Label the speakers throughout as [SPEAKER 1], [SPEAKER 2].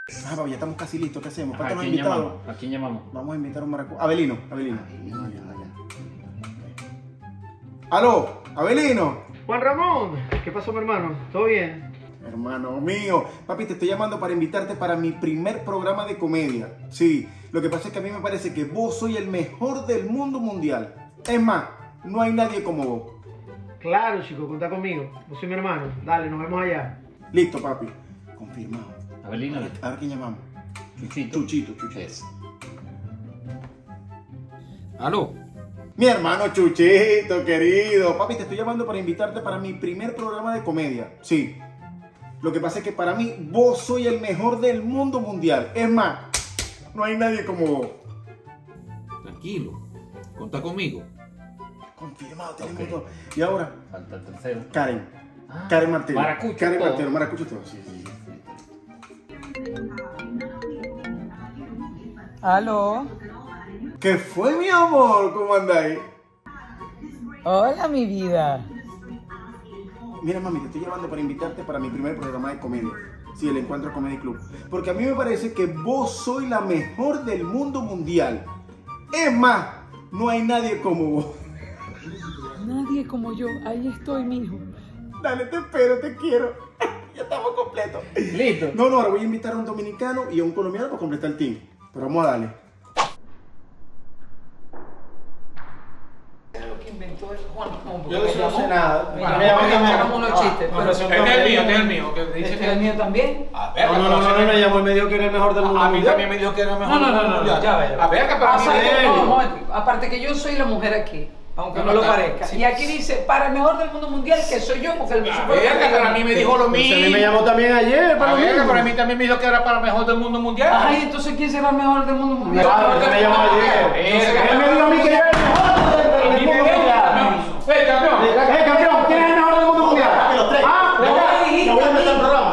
[SPEAKER 1] Ah, papi, ya estamos casi listos. ¿Qué hacemos?
[SPEAKER 2] ¿A quién llamamos? ¿A quién llamamos?
[SPEAKER 1] Vamos a invitar a un maracucho. Abelino. ¡Aló! ¡Abelino!
[SPEAKER 3] Juan Ramón, ¿qué pasó, mi hermano? ¿Todo bien?
[SPEAKER 1] Hermano mío, papi, te estoy llamando para invitarte para mi primer programa de comedia. Sí, lo que pasa es que a mí me parece que vos soy el mejor del mundo mundial. Es más, no hay nadie como vos.
[SPEAKER 3] Claro, chico, contá conmigo. Vos soy mi hermano. Dale, nos vemos allá.
[SPEAKER 1] Listo, papi. Confirmado.
[SPEAKER 2] Abelino.
[SPEAKER 1] A ver quién llamamos.
[SPEAKER 2] Chuchito.
[SPEAKER 1] Chuchito.
[SPEAKER 2] Es.
[SPEAKER 4] ¿Aló?
[SPEAKER 1] Mi hermano Chuchito, querido. Papi, te estoy llamando para invitarte para mi primer programa de comedia. Sí. Lo que pasa es que para mí, vos soy el mejor del mundo mundial. Es más, no hay nadie como vos.
[SPEAKER 4] Tranquilo. Contá conmigo.
[SPEAKER 1] Confirmado, tenemos
[SPEAKER 2] Ok.
[SPEAKER 1] todo. Y ahora,
[SPEAKER 2] Falta el tercero.
[SPEAKER 1] Karen.
[SPEAKER 2] Ah,
[SPEAKER 1] Karen Martínez.
[SPEAKER 2] Maracucho
[SPEAKER 1] Karen
[SPEAKER 2] todo.
[SPEAKER 1] Martínez, Maracucho todo. Sí.
[SPEAKER 5] Aló.
[SPEAKER 1] ¿Qué fue, mi amor? ¿Cómo andáis?
[SPEAKER 5] Hola, mi vida.
[SPEAKER 1] Mira, mami, te estoy llamando para invitarte para mi primer programa de comedia. Sí, el Encuentro Comedy Club. Porque a mí me parece que vos soy la mejor del mundo mundial. Es más, no hay nadie como vos.
[SPEAKER 5] Nadie como yo. Ahí estoy, mijo.
[SPEAKER 1] Dale, te espero, te quiero. Ya estamos completos.
[SPEAKER 2] Listo.
[SPEAKER 1] No, ahora voy a invitar a un dominicano y a un colombiano para completar el team. Pero vamos a darle.
[SPEAKER 5] Lo que inventó es Juan Ramón.
[SPEAKER 1] Yo no sé nada.
[SPEAKER 5] Me llamó unos chistes. Pero
[SPEAKER 6] Este es el mío, que dice
[SPEAKER 5] ¿este es el mío también?
[SPEAKER 6] A ver,
[SPEAKER 3] No, me llamó y me dijo que era el mejor del mundo.
[SPEAKER 6] a mí también me dijo que era el mejor.
[SPEAKER 5] No, ya ve.
[SPEAKER 6] A ver, que para mí
[SPEAKER 5] Aparte que yo soy la mujer aquí, aunque no lo parezca.
[SPEAKER 6] Sí.
[SPEAKER 5] Y aquí dice, para el mejor del mundo mundial, que soy yo, porque el
[SPEAKER 6] A ver, que para mí me dijo lo mismo.
[SPEAKER 3] A mí me llamó también ayer,
[SPEAKER 6] A ver, que para mí también me dijo que era para el mejor del mundo mundial.
[SPEAKER 5] Ay, entonces, ¿quién será el mejor del mundo mundial?
[SPEAKER 3] Claro, que me llamó ayer. Él me dijo a mí que era el mejor del mundo mundial.
[SPEAKER 6] Campeón.
[SPEAKER 3] Campeón, ¿quién es el mejor del mundo mundial?
[SPEAKER 1] Los tres.
[SPEAKER 3] No voy a empezar el programa.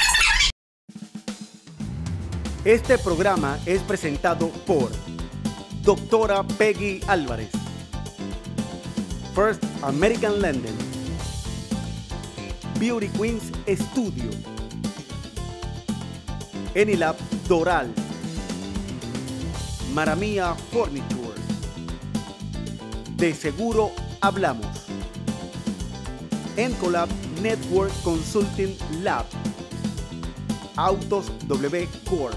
[SPEAKER 7] Este programa es presentado por Doctora Peggy Álvarez, First American Lending, Beauty Queens Studio, Enilab Doral, Maramia Furniture, De Seguro Hablamos, Encolab Network Consulting Lab, Autos W Corp.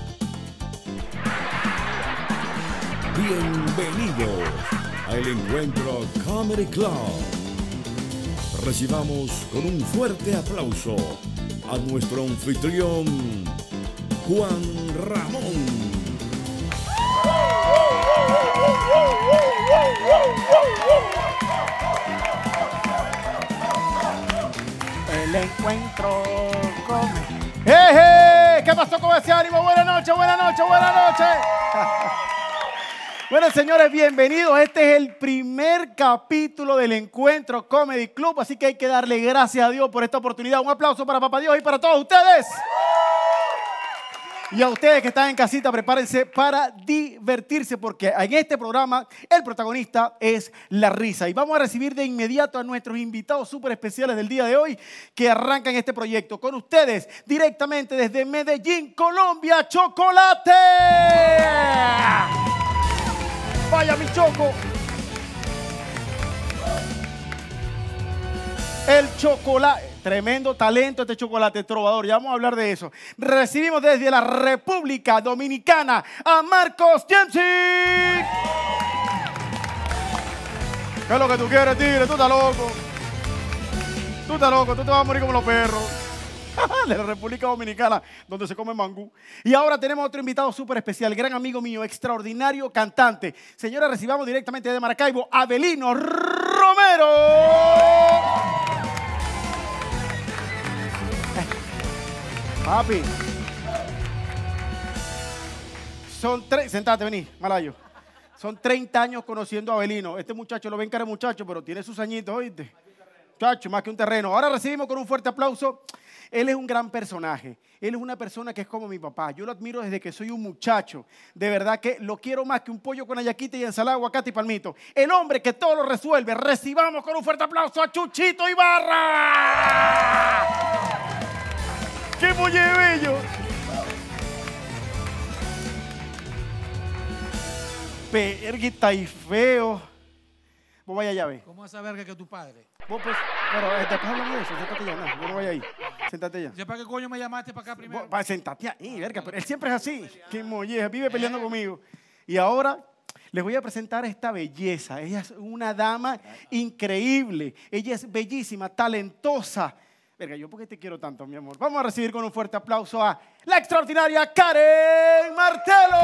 [SPEAKER 8] Bienvenidos al Encuentro Comedy Club. Recibamos con un fuerte aplauso a nuestro anfitrión, Juan Ramón.
[SPEAKER 1] El Encuentro Comedy. ¡Hey! ¿Qué pasó con ese ánimo? Buenas noches. Bueno, señores, bienvenidos. Este es el primer capítulo del Encuentro Comedy Club, así que hay que darle gracias a Dios por esta oportunidad. Un aplauso para Papá Dios y para todos ustedes. Y a ustedes que están en casita, prepárense para divertirse, porque en este programa el protagonista es la risa. Y vamos a recibir de inmediato a nuestros invitados súper especiales del día de hoy que arrancan este proyecto. Con ustedes, directamente desde Medellín, Colombia, Chocolate. Vaya mi Choco. El Chocolate. Tremendo talento este Chocolate trovador. Ya vamos a hablar de eso. Recibimos desde la República Dominicana a Marcos Dempsey. ¿Qué es lo que tú quieres, tigre? Tú estás loco. Tú te vas a morir como los perros. De la República Dominicana, donde se come mangú. Y ahora tenemos otro invitado súper especial, gran amigo mío, extraordinario cantante. Señora, recibamos directamente de Maracaibo, Abelino Romero. Papi. Sentate, vení, Malayo. Son 30 años conociendo a Abelino. Este muchacho lo ven cara muchacho, pero tiene sus añitos, ¿oíste? Muchacho, más que un terreno. Ahora recibimos con un fuerte aplauso. Él es un gran personaje. Él es una persona que es como mi papá. Yo lo admiro desde que soy un muchacho. De verdad que lo quiero más que un pollo con ayaquita y ensalada, aguacate y palmito. El hombre que todo lo resuelve. Recibamos con un fuerte aplauso a Chuchito Ibarra. ¡Qué bello! Perguita y feo. Vos vaya allá, ve.
[SPEAKER 6] ¿Cómo vas a ver que es tu padre?
[SPEAKER 1] Vos pues, pero después hablamos de eso. Siéntate ya, no, yo no voy ahí. Siéntate ya.
[SPEAKER 6] ¿Para qué coño me llamaste para acá primero?
[SPEAKER 1] Vos, siéntate ahí, verga, pero él siempre es así. Qué molleja, vive peleando conmigo. Y ahora les voy a presentar a esta belleza. Ella es una dama increíble. Ella es bellísima, talentosa. Verga, ¿yo por qué te quiero tanto, mi amor? Vamos a recibir con un fuerte aplauso a la extraordinaria Karen Martelo.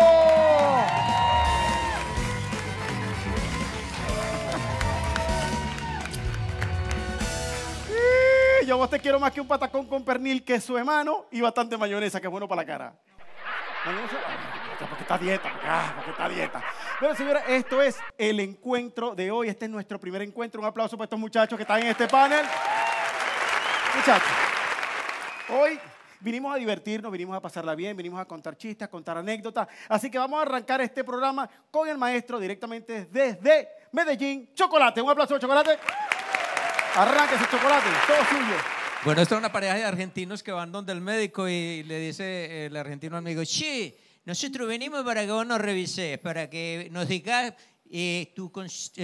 [SPEAKER 1] Yo a vos te quiero más que un patacón con pernil, queso de mano y bastante mayonesa, que es bueno para la cara. ¿Mayonesa? Porque está dieta, porque está dieta. Bueno, señora, esto es el encuentro de hoy. Este es nuestro primer encuentro. Un aplauso para estos muchachos que están en este panel. Muchachos, hoy vinimos a divertirnos, vinimos a pasarla bien, vinimos a contar chistes, a contar anécdotas. Así que vamos a arrancar este programa con el maestro directamente desde Medellín. Chocolate, un aplauso, Chocolate. Arranque ese chocolate, todo suyo.
[SPEAKER 9] Bueno, esto es una pareja de argentinos que van donde el médico y le dice el argentino al médico, sí, nosotros venimos para que vos nos revises, para que nos digas tu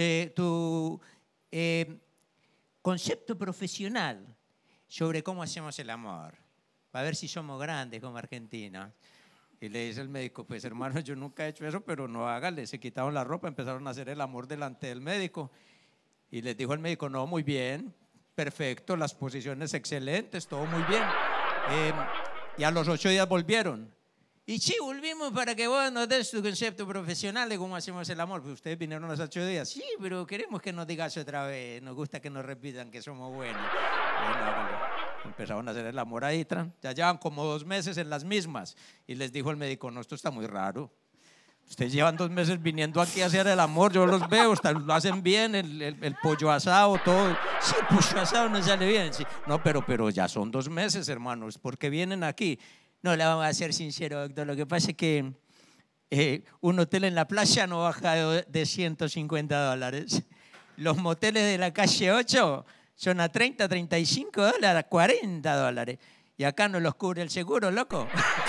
[SPEAKER 9] concepto profesional sobre cómo hacemos el amor, para ver si somos grandes como Argentina. Y le dice el médico, pues hermano, yo nunca he hecho eso, pero no hágale. Se quitaron la ropa, empezaron a hacer el amor delante del médico. Y les dijo el médico, no, muy bien, perfecto, las posiciones excelentes, todo muy bien. Y a los 8 días volvieron. Y sí, volvimos para que vos nos des tu concepto profesional de cómo hacemos el amor. Pues ustedes vinieron a los 8 días. Sí, pero queremos que nos digas otra vez. Nos gusta que nos repitan que somos buenos. Bueno, empezaron a hacer el amor ahí. Ya llevan como 2 meses en las mismas. Y les dijo el médico, no, esto está muy raro. Ustedes llevan 2 meses viniendo aquí a hacer el amor, yo los veo, lo hacen bien, el pollo asado, todo. Sí, el pollo asado no sale bien. Sí. No, pero ya son 2 meses, hermanos, ¿por qué vienen aquí? No, le vamos a ser sincero, doctor, lo que pasa es que un hotel en la playa no baja de $150. Los moteles de la calle 8 son a $30, $35, $40. Y acá no los cubre el seguro, loco.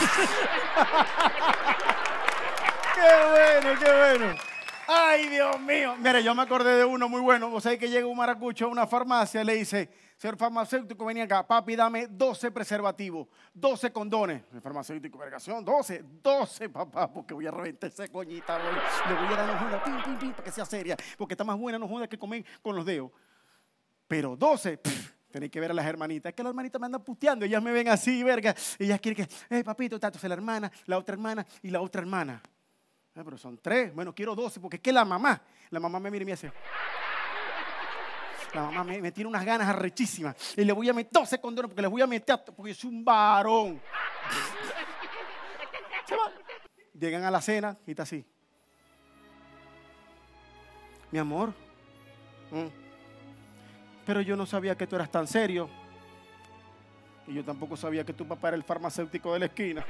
[SPEAKER 1] ¡Qué bueno, qué bueno! ¡Ay, Dios mío! Mire, yo me acordé de uno muy bueno. Vos sabés que llega un maracucho a una farmacia y le dice, señor farmacéutico, venía acá, papi, dame 12 preservativos, 12 condones. El farmacéutico, vergación, 12, papá, porque voy a reventar esa coñita, voy. Le voy a dar una joda, pim, pim, pim, para que sea seria, porque está más buena no joda que comer con los dedos. Pero 12, tenéis que ver a las hermanitas. Es que las hermanitas me andan puteando, ellas me ven así, verga. Ellas quieren que, papito, tato, es la hermana, la otra hermana y la otra hermana. Pero son 3, bueno, quiero 12, porque es que la mamá me mira y me hace. La mamá me tiene unas ganas arrechísimas. Y le voy a meter 12 condones porque les voy a meter, porque soy un varón. Se va. Llegan a la cena y está así. Mi amor, pero yo no sabía que tú eras tan serio. Y yo tampoco sabía que tu papá era el farmacéutico de la esquina.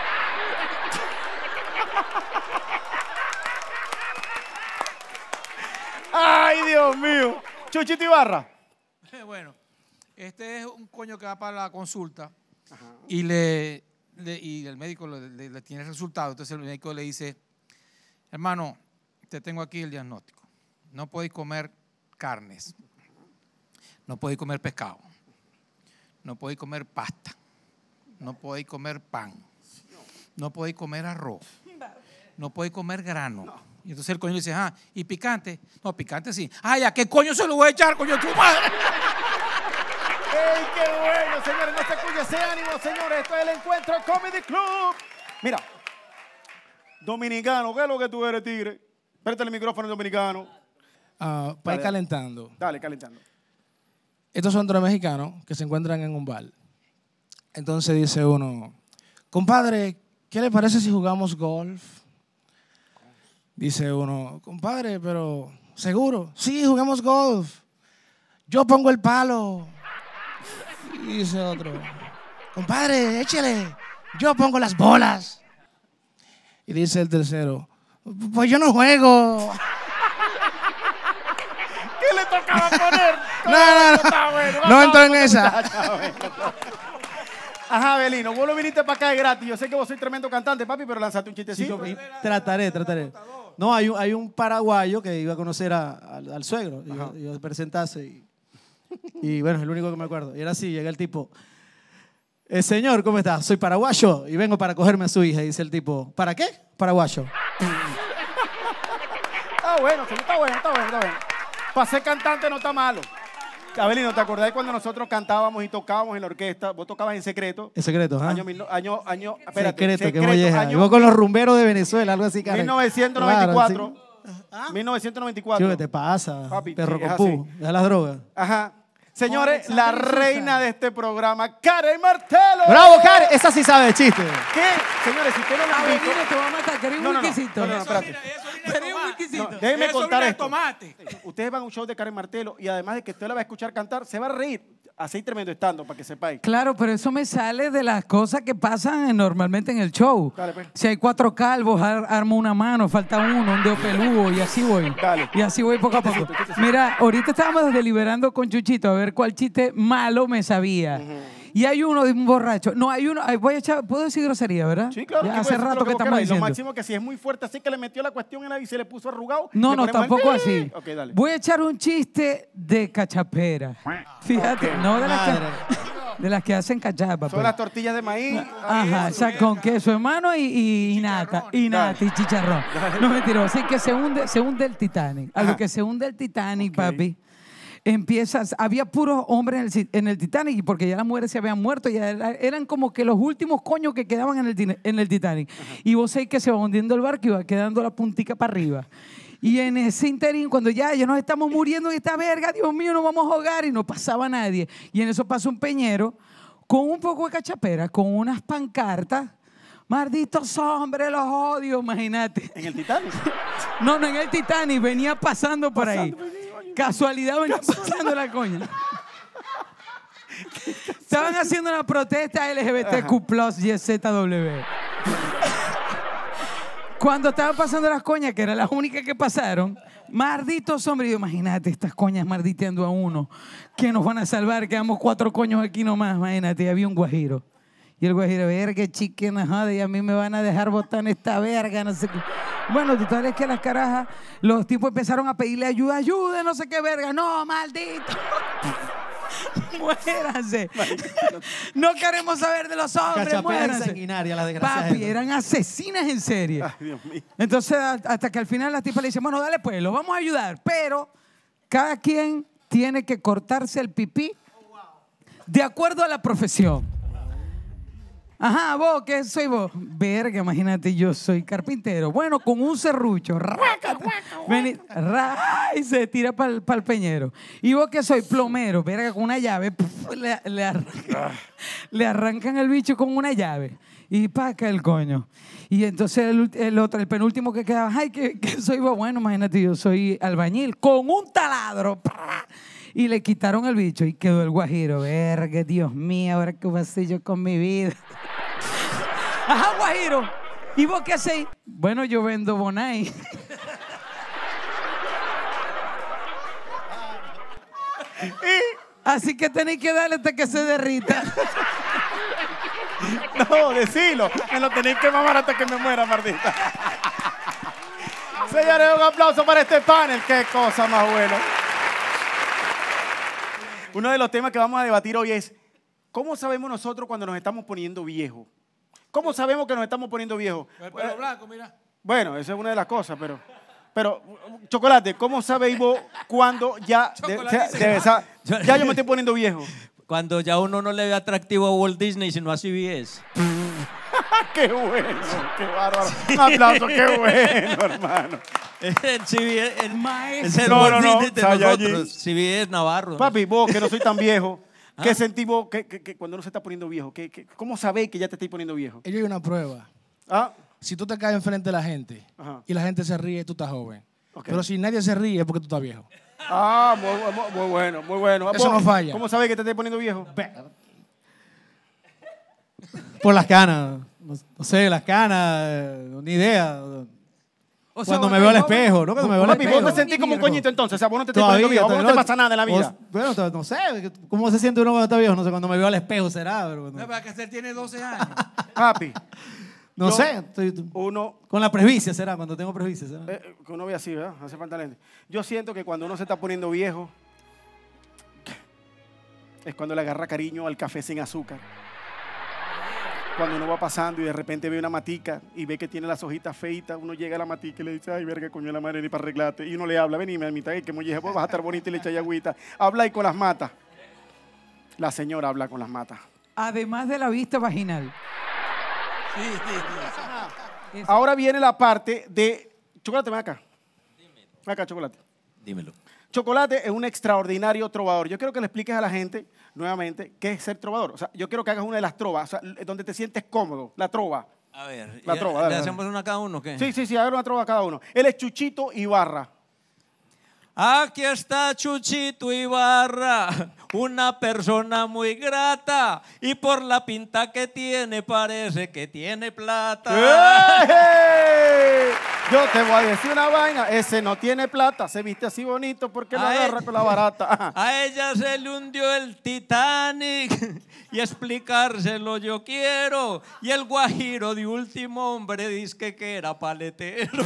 [SPEAKER 1] ¡Ay, Dios mío! Chuchito Ibarra.
[SPEAKER 6] Bueno, este es un coño que va para la consulta.
[SPEAKER 1] Ajá.
[SPEAKER 6] Y el médico le tiene el resultado. Entonces el médico le dice, hermano, te tengo aquí el diagnóstico. No podéis comer carnes. No podéis comer pescado. No podéis comer pasta. No podéis comer pan. No podéis comer arroz. No podéis comer grano. Y entonces el coño dice, ¿y picante? No, picante sí. ¡Ay, a qué coño se lo voy a echar, coño de tu madre!
[SPEAKER 1] ¡Ey, qué bueno, señores! No se cuide ese ánimo, señores. Esto es el Encuentro Comedy Club. Mira, dominicano, ¿qué es lo que tú eres, tigre? Préstale el micrófono al dominicano.
[SPEAKER 10] Para ir calentando.
[SPEAKER 1] Dale, calentando.
[SPEAKER 10] Estos son 3 mexicanos que se encuentran en un bar. Entonces dice uno, compadre, ¿qué le parece si jugamos golf? Dice uno, compadre, pero ¿seguro? Sí, juguemos golf. Yo pongo el palo. Y dice otro, compadre, échale. Yo pongo las bolas. Y dice el tercero, pues yo no juego.
[SPEAKER 1] ¿Qué le tocaba poner?
[SPEAKER 10] No entro en esa.
[SPEAKER 1] Ajá, Abelino, vos lo viniste para acá de gratis. Yo sé que vos sois tremendo cantante, papi, pero lanzate un chistecito.
[SPEAKER 10] Sí, trataré. No, hay un paraguayo que iba a conocer al suegro. Iba a presentarse y bueno, es el único que me acuerdo. Y era así, llega el tipo. Señor, ¿cómo está? Soy paraguayo y vengo para cogerme a su hija. Y dice el tipo, ¿para qué? Paraguayo.
[SPEAKER 1] Bueno, sí, está bueno. Para ser cantante no está malo. Abelino, ¿te acordás cuando nosotros cantábamos y tocábamos en la orquesta? Vos tocabas en secreto.
[SPEAKER 10] En secreto, ¿ah?
[SPEAKER 1] Espérate,
[SPEAKER 10] secreto, qué molleja. Vos con los rumberos de Venezuela, algo así, cara.
[SPEAKER 1] 1994.
[SPEAKER 10] Claro,
[SPEAKER 1] 1994.
[SPEAKER 10] ¿Qué te pasa?
[SPEAKER 1] Papi,
[SPEAKER 10] perro
[SPEAKER 1] sí, es
[SPEAKER 10] compú. Deja las drogas.
[SPEAKER 1] Ajá. Señores, la reina de este programa, Karen Martelo.
[SPEAKER 10] ¡Bravo, Karen! Esa sí sabe de chiste.
[SPEAKER 1] ¿Qué? Señores, si usted no lo han visto...
[SPEAKER 5] Abelino, te voy a matar. ¿Querés un whiskycito?
[SPEAKER 1] No, espérate.
[SPEAKER 5] ¿Querés un whiskycito?
[SPEAKER 1] Déjenme contar esto.
[SPEAKER 6] Tomate.
[SPEAKER 1] Ustedes van a un show de Karen Martelo y además de que usted la va a escuchar cantar, se va a reír. Así tremendo estando, para que sepáis.
[SPEAKER 5] Claro, pero eso me sale de las cosas que pasan normalmente en el show.
[SPEAKER 1] Dale, pues.
[SPEAKER 5] Si hay 4 calvos, armo una mano, falta uno, un dedo peludo y así voy.
[SPEAKER 1] Dale.
[SPEAKER 5] Y así voy poco a poco. Mira, ahorita estábamos deliberando con Chuchito a ver cuál chiste malo me sabía. Y hay uno de un borracho. No, hay uno. ¿Puedo decir grosería, verdad?
[SPEAKER 1] Sí, claro.
[SPEAKER 5] Ya hace rato que estamos diciendo.
[SPEAKER 1] Lo máximo que si es muy fuerte, así que le metió la cuestión en la y se le puso arrugado.
[SPEAKER 5] No, tampoco así.
[SPEAKER 1] Ok, dale.
[SPEAKER 5] Voy a echar un chiste de cachapera. Fíjate, no de las que hacen cachapa.
[SPEAKER 1] Son las tortillas de maíz.
[SPEAKER 5] Ajá, o sea, con queso, hermano, y nata, y chicharrón. No, mentira, así que se hunde el Titanic. A lo que se hunde el Titanic, papi, había puros hombres en el Titanic, porque ya las mujeres se habían muerto, ya eran como que los últimos coños que quedaban en el Titanic. Y vos sabés que se va hundiendo el barco y va quedando la puntica para arriba. Y en ese interín, cuando ya nos estamos muriendo en esta verga, Dios mío, nos vamos a ahogar, y no pasaba nadie. Y en eso pasa un peñero con un poco de cachapera, con unas pancartas. Malditos hombres, los odio, imagínate.
[SPEAKER 1] ¿En el Titanic?
[SPEAKER 5] No, en el Titanic, venía pasando por ahí. Casualidad, venía pasando la coña. Estaban haciendo una protesta LGBTQ+, YZW. Cuando estaban pasando las coñas, que eran las únicas que pasaron, malditos hombres, imagínate estas coñas malditeando a uno, que nos van a salvar, quedamos 4 coños aquí nomás, imagínate, había un guajiro. Y el guajiro, verga, chiquena, joder, y a mí me van a dejar botar en esta verga, no sé qué. Bueno, total es que las carajas, los tipos empezaron a pedirle ayuda, no sé qué verga. No, maldito. Muéranse. No queremos saber de los hombres, muéranse.
[SPEAKER 10] Sanguinaria, la desgracia.
[SPEAKER 5] Papi, eran asesinas en serie.
[SPEAKER 1] Ay, Dios mío.
[SPEAKER 5] Entonces, hasta que al final las tipas le dicen, bueno, dale pues, lo vamos a ayudar, pero cada quien tiene que cortarse el pipí de acuerdo a la profesión. Ajá, vos, ¿qué soy vos? Verga, imagínate, yo soy carpintero. Bueno, con un serrucho. Y se tira para el peñero. ¿Y vos qué soy? Plomero. Verga, con una llave. Le arrancan el bicho con una llave. Y paca el coño. Y entonces el penúltimo que quedaba, ay, ¿qué soy vos? Bueno, imagínate, yo soy albañil. Con un taladro. Y le quitaron el bicho y quedó el guajiro. Verga, Dios mío, ahora qué voy a hacer yo con mi vida. Ajá, guajiro. ¿Y vos qué hacéis? Bueno, yo vendo Bonai. Así que tenéis que darle hasta que se derrita.
[SPEAKER 1] No, decilo. Me lo tenéis que mamar hasta que me muera, maldita. Señores, un aplauso para este panel. Qué cosa más buena. Uno de los temas que vamos a debatir hoy es ¿cómo sabemos nosotros cuando nos estamos poniendo viejos? ¿Cómo sabemos que nos estamos poniendo viejos?
[SPEAKER 6] El pelo blanco, mira.
[SPEAKER 1] Bueno, esa es una de las cosas, pero Chocolate, ¿cómo sabéis vos cuando ya ya yo me estoy poniendo viejo?
[SPEAKER 9] Cuando ya uno no le ve atractivo a Walt Disney, sino a CBS.
[SPEAKER 1] ¡Qué bueno! ¡Qué bárbaro! Un aplauso, qué bueno, hermano.
[SPEAKER 9] El CBS, el
[SPEAKER 5] maestro.
[SPEAKER 1] No,
[SPEAKER 9] de nosotros. CBS Navarro.
[SPEAKER 1] Papi, vos que no soy tan viejo, ¿qué sentís vos que cuando uno se está poniendo viejo? ¿Cómo sabéis que ya te estáis poniendo viejo?
[SPEAKER 10] Yo hay una prueba.
[SPEAKER 1] ¿Ah?
[SPEAKER 10] Si tú te caes enfrente de la gente y la gente se ríe, tú estás joven. Okay. Pero si nadie se ríe es porque tú estás viejo.
[SPEAKER 1] Ah, muy bueno, muy bueno.
[SPEAKER 10] Eso no falla.
[SPEAKER 1] ¿Cómo sabéis que te estás poniendo viejo?
[SPEAKER 10] Por las canas. No sé, las canas, ni idea.
[SPEAKER 5] O sea,
[SPEAKER 11] cuando
[SPEAKER 5] vos
[SPEAKER 11] me veo al
[SPEAKER 5] estás
[SPEAKER 11] espejo,
[SPEAKER 5] joven.
[SPEAKER 11] ¿no? Cuando me veo al
[SPEAKER 1] Papi,
[SPEAKER 11] espejo.
[SPEAKER 1] vos te sentís como un coñito entonces. O sea, vos no te estás poniendo viejo. Vos no te pasa nada en la vida.
[SPEAKER 11] Bueno, no sé. ¿Cómo se siente uno cuando está viejo? No sé, cuando me veo al espejo será. Pero
[SPEAKER 6] No,
[SPEAKER 11] cuando-
[SPEAKER 6] para que él tiene 12 años.
[SPEAKER 1] Papi,
[SPEAKER 11] no
[SPEAKER 1] yo-
[SPEAKER 11] sé.
[SPEAKER 1] uno...
[SPEAKER 11] Con la presbicia será, cuando tengo presbicia será.
[SPEAKER 1] que uno ve así, ¿verdad? Hace falta lente. Yo siento que cuando uno se está poniendo viejo, es cuando le agarra cariño al café sin azúcar. Cuando uno va pasando y de repente ve una matica y ve que tiene las hojitas feitas, uno llega a la matica y le dice, ay, verga, coño de la madre, ni para arreglarte. Y uno le habla, vení, mamita, que molleje, pues vas a estar bonita y le echa agüita. Habla y con las matas. La señora habla con las matas.
[SPEAKER 5] Además de la vista vaginal.
[SPEAKER 1] Ahora viene la parte de... Chocolate, ven acá. Ven acá, Chocolate.
[SPEAKER 9] Dímelo.
[SPEAKER 1] Chocolate es un extraordinario trovador. Yo quiero que le expliques a la gente, nuevamente, qué es ser trovador. O sea, yo quiero que hagas una de las trovas, o sea, donde te sientes cómodo, la trova.
[SPEAKER 9] A ver,
[SPEAKER 1] La trova, dale,
[SPEAKER 9] ¿le
[SPEAKER 1] dale.
[SPEAKER 9] hacemos una a cada uno o qué?
[SPEAKER 1] Sí, hagan una trova a cada uno. Él es Chuchito Ibarra.
[SPEAKER 9] Aquí está Chuchito Ibarra, una persona muy grata y por la pinta que tiene parece que tiene plata.
[SPEAKER 1] ¡Eh! Yo te voy a decir una vaina, ese no tiene plata, se viste así bonito porque lo
[SPEAKER 9] Ay.
[SPEAKER 1] agarra con la barata. Ajá.
[SPEAKER 9] A ella se le hundió el Titanic y explicárselo yo quiero. Y el guajiro de último hombre dice que era paletero.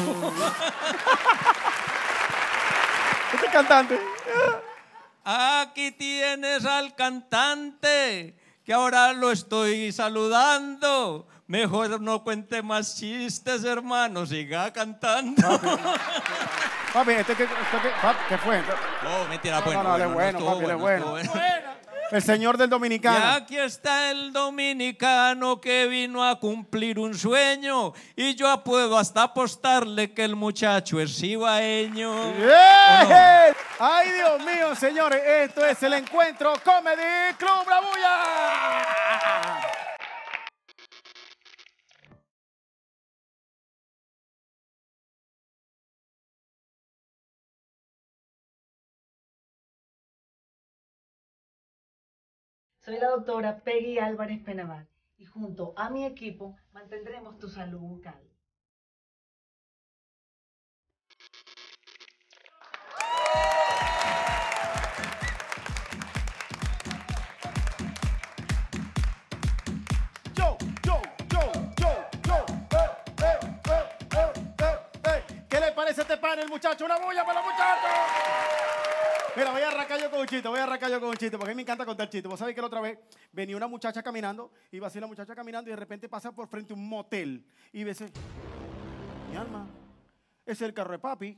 [SPEAKER 1] Este cantante.
[SPEAKER 9] Aquí tienes al cantante que ahora lo estoy saludando. Mejor no cuente más chistes, hermano, siga cantando.
[SPEAKER 1] Papi, ¿qué fue?
[SPEAKER 9] No, mentira,
[SPEAKER 1] No,
[SPEAKER 9] bueno.
[SPEAKER 1] no, él es
[SPEAKER 9] bueno,
[SPEAKER 1] bueno,
[SPEAKER 9] estuvo
[SPEAKER 1] papi, él es
[SPEAKER 9] bueno,
[SPEAKER 1] bueno.
[SPEAKER 9] estuvo bueno.
[SPEAKER 1] El señor del
[SPEAKER 9] Y
[SPEAKER 1] dominicano.
[SPEAKER 9] aquí está el dominicano que vino a cumplir un sueño y yo puedo hasta apostarle que el muchacho es cibaeño.
[SPEAKER 1] ¡Yeah! ¡Ay, Dios mío, señores! Esto es el Encuentro Comedy Club Bravulla.
[SPEAKER 12] Soy la doctora Peggy Álvarez Penavar y junto a mi equipo mantendremos tu salud bucal.
[SPEAKER 1] ¿Qué le parece este panel, muchacho? ¡Una bulla para los muchachos! Mira, voy a arrancar yo con un chiste, porque a mí me encanta contar chistes. Vos sabés que la otra vez venía una muchacha caminando, iba así la muchacha caminando y de repente pasa por frente a un motel y dice, mi alma, ese es el carro de papi.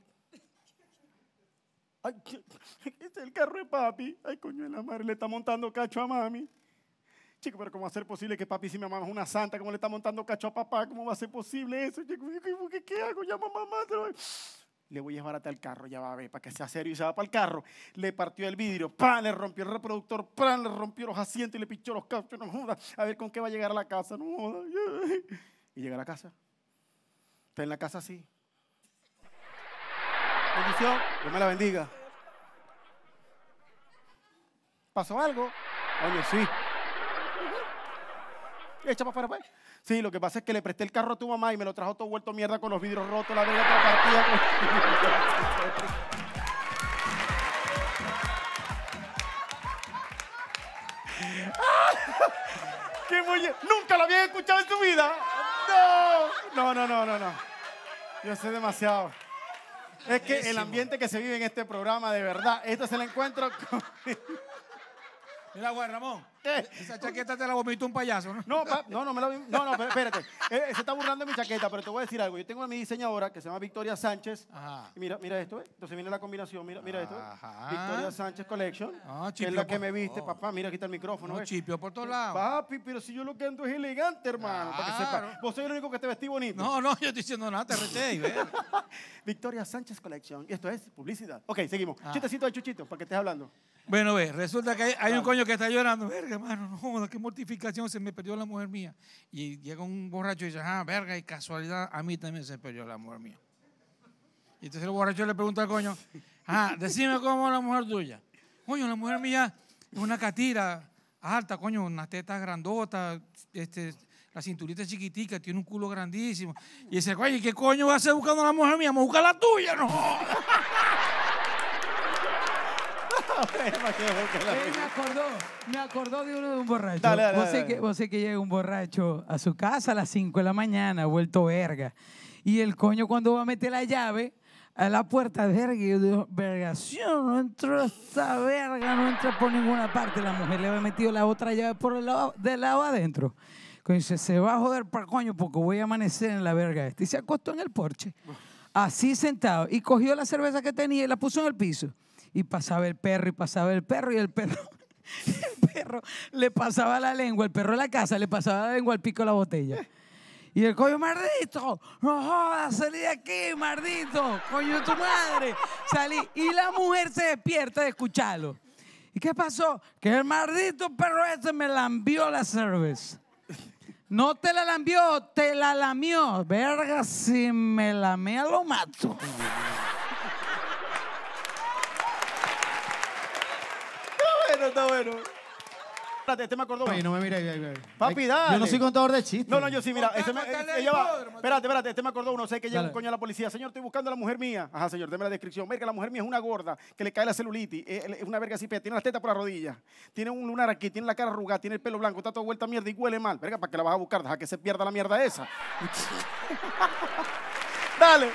[SPEAKER 1] Ay, ese es el carro de papi. Ay, coño de la madre, le está montando cacho a mami. Chico, pero ¿cómo va a ser posible que papi, si mi mamá es una santa, cómo le está montando cacho a papá? ¿Cómo va a ser posible eso? Chico, ¿qué hago? Llamo a mamá. Le voy a llevar hasta el carro, ya va a ver, para que sea serio. Y se va para el carro, le partió el vidrio, ¡pam! Le rompió el reproductor, ¡pam! Le rompió los asientos y le pichó los cachos. No joda, a ver con qué va a llegar a la casa, no joda. Y llega a la casa. Está en la casa así. Bendición, Dios me la bendiga. ¿Pasó algo? Oye, sí. Echa para afuera, pues. Sí, lo que pasa es que le presté el carro a tu mamá y me lo trajo todo vuelto mierda con los vidrios rotos, la verga toda partida. ¡Qué ¡Nunca lo había escuchado en tu vida! No. Yo sé demasiado. Es que el ambiente que se vive en este programa, de verdad, este es el encuentro con...
[SPEAKER 6] Mira, güey, Ramón.
[SPEAKER 1] ¿Qué?
[SPEAKER 6] Esa chaqueta te la vomitó un payaso, ¿no?
[SPEAKER 1] No, pero espérate. Se está burlando de mi chaqueta, pero te voy a decir algo. Yo tengo a mi diseñadora que se llama Victoria Sánchez.
[SPEAKER 6] Ajá.
[SPEAKER 1] Y mira esto, Entonces viene la combinación, mira esto,
[SPEAKER 6] Ajá.
[SPEAKER 1] Victoria Sánchez Collection, que es
[SPEAKER 6] chipio
[SPEAKER 1] la que
[SPEAKER 6] por-
[SPEAKER 1] me viste, papá. Mira, aquí está el micrófono.
[SPEAKER 6] No,
[SPEAKER 1] ¿ves?
[SPEAKER 6] chipio por todos lados.
[SPEAKER 1] Papi, pero si yo lo que ando es elegante, hermano. Para que
[SPEAKER 6] Claro.
[SPEAKER 1] sepa. Vos sois el único que te vestí bonito.
[SPEAKER 6] No, yo estoy diciendo nada, te reté y ve.
[SPEAKER 1] Victoria Sánchez Collection. Y esto es publicidad. Ok, seguimos.
[SPEAKER 6] Ah.
[SPEAKER 1] Chistecito de Chuchito, para que estés hablando.
[SPEAKER 6] Bueno, ve, resulta que hay un coño que está llorando. Verga, hermano, no joda, qué mortificación, se me perdió la mujer mía. Y llega un borracho y dice, verga, y casualidad, a mí también se perdió la mujer mía. Y entonces el borracho le pregunta al coño, decime cómo es la mujer tuya. Coño, la mujer mía es una catira, alta, coño, unas tetas grandotas, la cinturita chiquitica, tiene un culo grandísimo. Y dice, oye, ¿qué coño vas a hacer buscando a la mujer mía? Vamos a buscar la tuya, no.
[SPEAKER 5] Me acordó de uno de un borracho.
[SPEAKER 1] Dale,
[SPEAKER 5] Vos sé que llega un borracho a su casa a las 5 de la mañana, vuelto verga. Y el coño cuando va a meter la llave a la puerta, verga, y yo digo, vergación, no entró esta verga, no entra por ninguna parte. La mujer le había metido la otra llave por el lado, del lado adentro. Coño, dice, se va a joder para coño porque voy a amanecer en la verga esta. Y se acostó en el porche, así sentado, y cogió la cerveza que tenía y la puso en el piso. Y pasaba el perro, y el perro le pasaba la lengua, el perro de la casa le pasaba la lengua al pico de la botella. Y el coño, maldito, no jodas, salí de aquí, maldito, coño de tu madre. Salí, y la mujer se despierta de escucharlo. ¿Y qué pasó? Que el maldito perro me lambió la cerveza. No te la lambió, te la lamió. Verga, si me lamea lo mato.
[SPEAKER 1] Está bueno. Espérate, me acordó.
[SPEAKER 11] Ay, no me mire.
[SPEAKER 1] Papi, dale.
[SPEAKER 11] Yo no soy contador de chistes.
[SPEAKER 1] No, yo sí, mira. Espérate, me acordó uno. Sé que llega un coño a la policía. Señor, estoy buscando a la mujer mía. Ajá, señor, deme la descripción. Verga, la mujer mía es una gorda que le cae la celulitis. Es una verga así, tiene las tetas por la rodilla. Tiene un lunar aquí, tiene la cara arrugada, tiene el pelo blanco, está toda vuelta a mierda y huele mal. Verga, ¿para qué la vas a buscar? Deja que se pierda la mierda esa. Dale.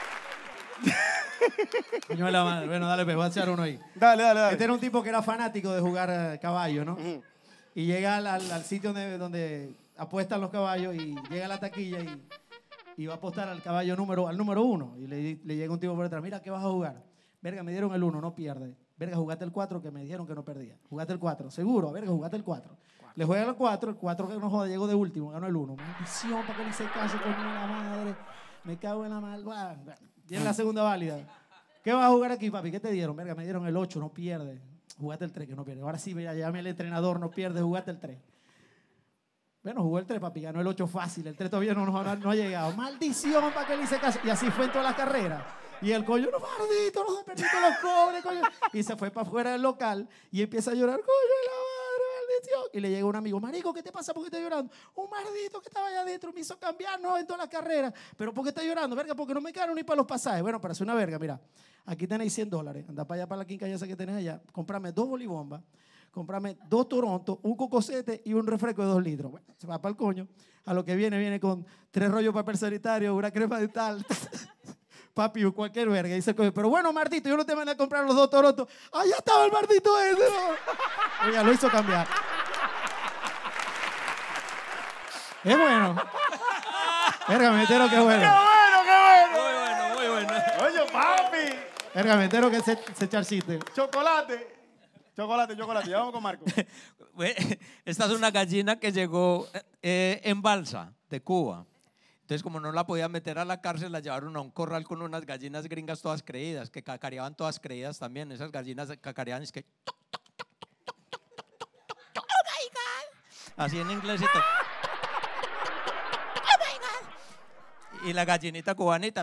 [SPEAKER 11] Coño de la madre. Bueno, dale, voy a echar uno ahí.
[SPEAKER 1] Dale.
[SPEAKER 11] Este era un tipo que era fanático de jugar caballo, ¿no? Y llega al sitio donde apuestan los caballos y llega a la taquilla y va a apostar al caballo al número 1. Y le llega un tipo por detrás, mira, ¿qué vas a jugar? Verga, me dieron el 1, no pierde. Verga, jugaste el 4 que me dijeron que no perdía. Jugaste el 4, seguro, verga, jugaste el 4. Le juega el 4 que no joda, llegó de último, ganó el 1. Maldición, para que le hice caso, coño de la madre. Me cago en la malvada. Viene la segunda válida. ¿Qué vas a jugar aquí, papi? ¿Qué te dieron? Verga, me dieron el 8, no pierde. Jugaste el 3, que no pierde. Ahora sí, ya llame al entrenador, no pierde, jugaste el 3. Bueno, jugó el 3, papi, ganó el 8 fácil. El 3 todavía no ha llegado. Maldición, para que le hice caso. Y así fue en todas las carreras. Y el coño, no, maldito, no se permite los pobres, coño. Y se fue para afuera del local y empieza a llorar, coño de la madre, maldición. Y le llega un amigo, marico, ¿qué te pasa? ¿Por qué estás llorando? Un maldito que estaba allá adentro me hizo cambiar, no, en todas las carreras. ¿Pero por qué estás llorando? Verga, porque no me quedaron ni para los pasajes. Bueno, para hacer una verga, mira, aquí tenéis $100. Anda para allá, para la quinca esa que tenés allá. Comprame 2 bolibombas, comprame 2 Toronto, un cocosete y un refresco de 2 litros. Bueno, se va para el coño. A lo que viene con 3 rollos de papel sanitario, una crema de tal. Papi, cualquier verga. Dice el coño, pero bueno, Martito, yo no te mandé a comprar los 2 Toronto. Allá estaba el Martito ese, ¿no? Oiga, lo hizo cambiar. Es bueno. Verga, me entero que es bueno.
[SPEAKER 1] Muy bueno. Oye, papi.
[SPEAKER 11] Verga, me entero que se charciste.
[SPEAKER 1] Chocolate. Ya vamos con Marco.
[SPEAKER 9] Esta es una gallina que llegó en balsa de Cuba. Entonces, como no la podían meter a la cárcel, la llevaron a un corral con unas gallinas gringas todas creídas, que cacareaban todas creídas también. Esas gallinas cacareaban, es que... ¡Oh, my God! Así en inglés y todo. ¡Oh, my God! Y la gallinita cubanita...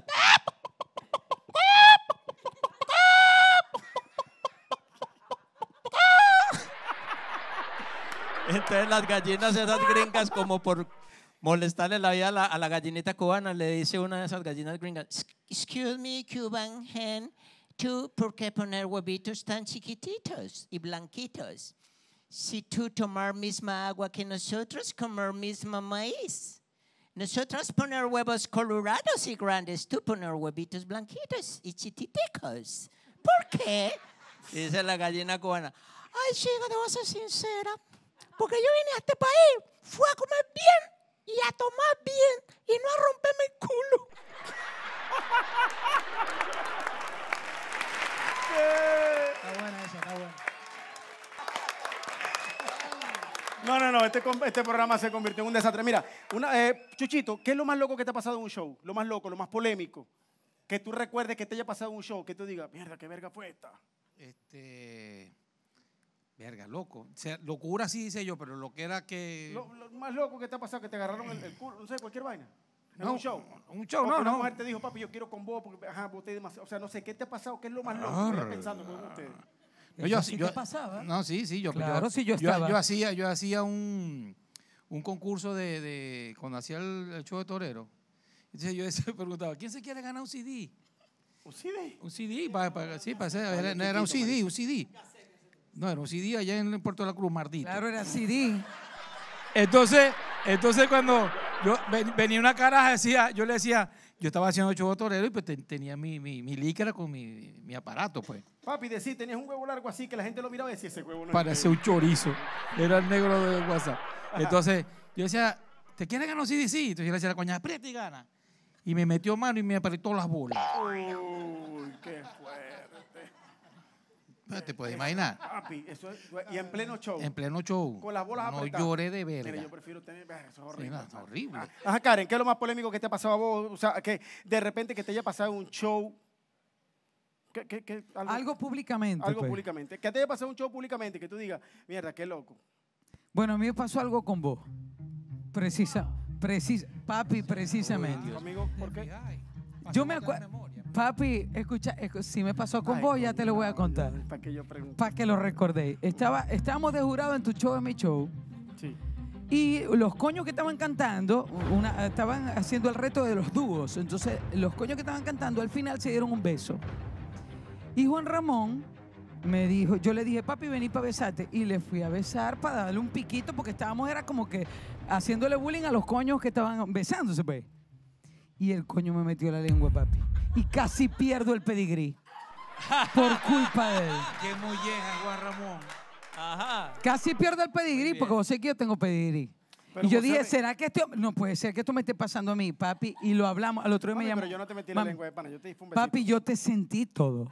[SPEAKER 9] Entonces las gallinas esas gringas, como por molestarle la vida a la gallinita cubana, le dice una de esas gallinas gringas, excuse me, Cuban hen, ¿tú por qué poner huevitos tan chiquititos y blanquitos? Si tú tomar misma agua que nosotros, comer misma maíz. Nosotros poner huevos colorados y grandes, tú poner huevitos blanquitos y chiquiticos. ¿Por qué? Dice la gallina cubana, ay, chica, debo ser sincera. Porque yo vine a este país, fue a comer bien y a tomar bien y no a romperme el culo.
[SPEAKER 11] Está buena esa, está buena.
[SPEAKER 1] No, este programa se convirtió en un desastre. Mira, Chuchito, ¿qué es lo más loco que te ha pasado en un show? Lo más loco, lo más polémico. Que tú recuerdes que te haya pasado en un show, que tú digas, mierda, qué verga fue esta.
[SPEAKER 6] Verga, loco. O sea, locura sí dice yo, pero lo que era que...
[SPEAKER 1] Lo más loco que te ha pasado, que te agarraron el culo, no sé, cualquier vaina. En
[SPEAKER 6] No,
[SPEAKER 1] un show.
[SPEAKER 6] Un show,
[SPEAKER 1] Porque
[SPEAKER 6] no,
[SPEAKER 1] una
[SPEAKER 6] no.
[SPEAKER 1] mujer te dijo, papi, yo quiero con vos, porque, ajá, vos te demasiado. O sea, no sé, ¿qué te ha pasado? ¿Qué es lo más loco que estás pensando con ustedes?
[SPEAKER 5] ¿Eso sí te pasaba?
[SPEAKER 6] No, sí,
[SPEAKER 5] Claro, sí, yo estaba.
[SPEAKER 6] Yo hacía un concurso de cuando hacía el show de torero. Entonces yo me preguntaba, ¿quién se quiere ganar un CD?
[SPEAKER 1] ¿Un CD?
[SPEAKER 6] Un CD, no era un CD. No, era un CD allá en Puerto de la Cruz, Mardito.
[SPEAKER 5] Claro, era CD.
[SPEAKER 6] Entonces cuando yo venía una caraja, yo le decía, yo estaba haciendo show de torero y pues tenía mi líquera con mi aparato, pues.
[SPEAKER 1] Papi, decís, tenías un huevo largo así que la gente lo miraba y decía, ese huevo no es
[SPEAKER 6] Parecía un chorizo. Era el negro de WhatsApp. Entonces, yo decía, ¿te quieres ganar un CD? Sí. Entonces yo le decía a la coña, aprieta y gana. Y me metió mano y me apretó las bolas.
[SPEAKER 1] Uy, qué fuerte.
[SPEAKER 6] ¿Te puedes imaginar?
[SPEAKER 1] Papi, eso es, y en pleno show.
[SPEAKER 6] En pleno show.
[SPEAKER 1] Con las bolas
[SPEAKER 6] no
[SPEAKER 1] apretadas.
[SPEAKER 6] lloré de verga.
[SPEAKER 1] Mira, yo prefiero tener... Eso es horrible.
[SPEAKER 6] Sí, no, es horrible.
[SPEAKER 1] Ajá, Karen, ¿qué es lo más polémico que te ha pasado a vos? O sea, que de repente que te haya pasado un show...
[SPEAKER 5] Algo públicamente.
[SPEAKER 1] Algo
[SPEAKER 5] pues.
[SPEAKER 1] públicamente. Que te haya pasado un show públicamente que tú digas, mierda, qué loco.
[SPEAKER 5] Bueno, a mí me pasó algo con vos. Papi, precisamente.
[SPEAKER 1] Amigo, ¿por qué?
[SPEAKER 5] Yo me acuerdo... Papi, escucha, si me pasó con vos, ya te lo voy a contar.
[SPEAKER 1] Para que yo pregunte.
[SPEAKER 5] Para que lo recordéis. Estábamos de jurado en tu show, en mi show.
[SPEAKER 1] Sí.
[SPEAKER 5] Y los coños que estaban cantando, estaban haciendo el reto de los dúos. Entonces, los coños que estaban cantando al final se dieron un beso. Y Juan Ramón me dijo, yo le dije, papi, vení para besarte. Y le fui a besar para darle un piquito porque era como que haciéndole bullying a los coños que estaban besándose, pues. Y el coño me metió la lengua, papi. Y casi pierdo el pedigrí. Por culpa de él.
[SPEAKER 6] Qué molleja, Juan Ramón.
[SPEAKER 9] Ajá.
[SPEAKER 5] Casi pierdo el pedigrí porque vos sé que yo tengo pedigrí.
[SPEAKER 1] Pero
[SPEAKER 5] y yo
[SPEAKER 1] vos
[SPEAKER 5] dije,
[SPEAKER 1] sabes-
[SPEAKER 5] ¿será que esto? No puede ser que esto me esté pasando a mí, papi. Y lo hablamos. Al otro día me
[SPEAKER 1] Mami,
[SPEAKER 5] llamó.
[SPEAKER 1] pero yo no te metí la
[SPEAKER 5] Mami,
[SPEAKER 1] lengua de pana, yo te di un besito.
[SPEAKER 5] papi, yo te sentí todo.